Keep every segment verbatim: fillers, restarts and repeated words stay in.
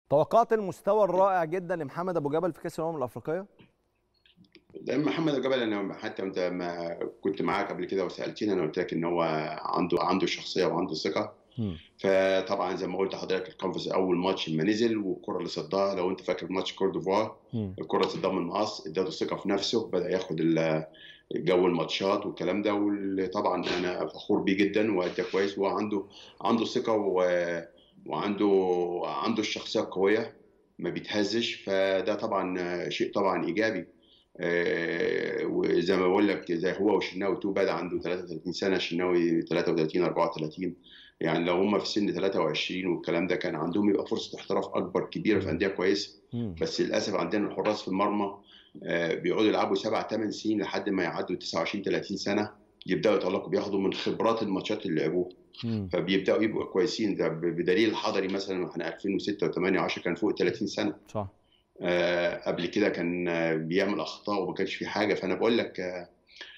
توقعت المستوى الرائع جدا لمحمد ابو جبل في كاس الامم الافريقيه. ده محمد ابو جبل، انا حتى انت ما كنت معاك قبل كده وسالتني، انا قلت لك ان هو عنده عنده شخصيه وعنده ثقه. مم. فطبعا زي ما قلت لحضرتك، القفز اول ماتش لما نزل والكره اللي صدها، لو انت فاكر ماتش كوت ديفوار، مم. الكره اللي صدها من المقص ادته ثقه في نفسه، بدا ياخد ال- جو الماتشات والكلام ده. وطبعا انا فخور بيه جدا وادى كويس، وهو عنده عنده ثقه و- وعنده عنده الشخصيه القويه، ما بيتهزش. فده طبعا شيء طبعا ايجابي. آه، وزي ما بقول لك، زي هو والشناوي تو بدا عنده ثلاثة وثلاثين سنه، الشناوي ثلاثة وثلاثين أربعة وثلاثين. يعني لو هم في سن ثلاثة وعشرين والكلام ده، كان عندهم يبقى فرصه احتراف اكبر كبيره في مم. انديه كويسه. مم. بس للاسف عندنا الحراس في المرمى آه، بيقعدوا يلعبوا سبع ثمان سنين لحد ما يعدوا تسعة وعشرين ثلاثين سنه، يبداوا يتالقوا، بياخدوا من خبرات الماتشات اللي لعبوها، مم. فبيبداوا يبقوا كويسين. ده بدليل الحضري مثلا، احنا ألفين وستة و8 و10 كان فوق ثلاثين سنه. صح. آه، قبل كده كان آه، بيعمل اخطاء وما كانش في حاجه. فانا بقول لك آه،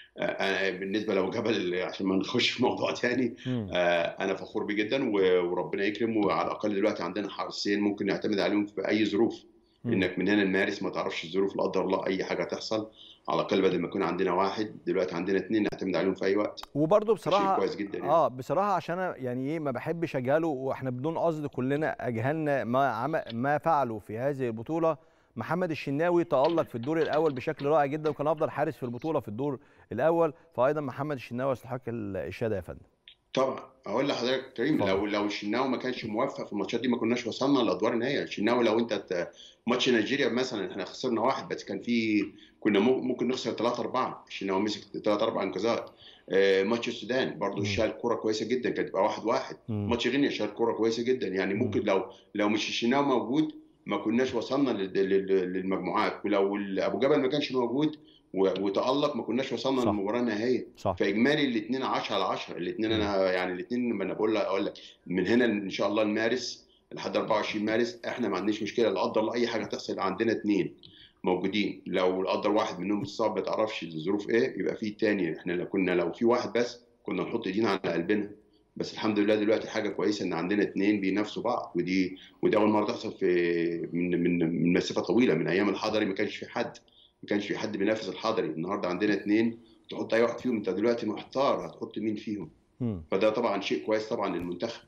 آه، بالنسبه لو جبل، عشان ما نخش في موضوع تاني، مم. آه، انا فخور بيه جدا و- وربنا يكرمه. وعلى الاقل دلوقتي عندنا حارسين ممكن نعتمد عليهم في اي ظروف، مم. انك من هنا لمارس ما تعرفش الظروف، لا قدر الله اي حاجه تحصل. على الاقل بدل ما يكون عندنا واحد، دلوقتي عندنا اثنين نعتمد عليهم في اي وقت. وبرضه فشيء بصراحه، كويس جدا يعني. اه بصراحه عشان انا يعني ايه ما بحبش اجهله، واحنا بدون قصد كلنا اجهلنا ما عم ما فعلوا في هذه البطوله. محمد الشناوي تألق في الدور الاول بشكل رائع جدا، وكان افضل حارس في البطوله في الدور الاول، فايضا محمد الشناوي يستحق الاشاده يا فندم. طبعا اقول لحضرتك كريم، اتفضل. لو لو الشناوي ما كانش موفق في الماتشات دي، ما كناش وصلنا لادوار النهائي. الشناوي لو انت ت- ماتش نيجيريا مثلا احنا خسرنا واحد بس، كان في كنا مو- ممكن نخسر ثلاثة أربعة. الشناوي مسك ثلاث أربع انقاذات. آه، ماتش السودان برضه مم. شال كرة كويسة جدا، كانت تبقى واحد واحد. مم. ماتش غينيا شال كرة كويسة جدا. يعني مم. ممكن لو لو مش الشناوي موجود، ما كناش وصلنا لل- لل- للمجموعات. ولو ابو جبل ما كانش موجود و- وتألق، ما كناش وصلنا صح. للمباراة النهائية. صح. فاجمالي الاثنين عشرة على عشرة. الاثنين مم. انا يعني الاثنين، ما انا بقول لك اقول لك من هنا ان شاء الله لمارس، لحد أربعة وعشرين مارس احنا ما عندناش مشكله. لا قدر الله اي حاجه تحصل، عندنا اثنين موجودين. لو لا قدر واحد منهم اتصاب ما تعرفش الظروف ايه، يبقى في تاني. احنا لو كنا لو في واحد بس كنا نحط ايدينا على قلبنا. بس الحمد لله دلوقتي حاجه كويسه ان عندنا اثنين بينافسوا بعض. ودي ودي اول مره تحصل في من من من مسافه طويله. من ايام الحضري ما كانش في حد ما كانش في حد بينافس الحضري. النهارده عندنا اثنين، تحط اي واحد فيهم انت دلوقتي محتار هتحط مين فيهم. مم. فده طبعا شيء كويس طبعا للمنتخب.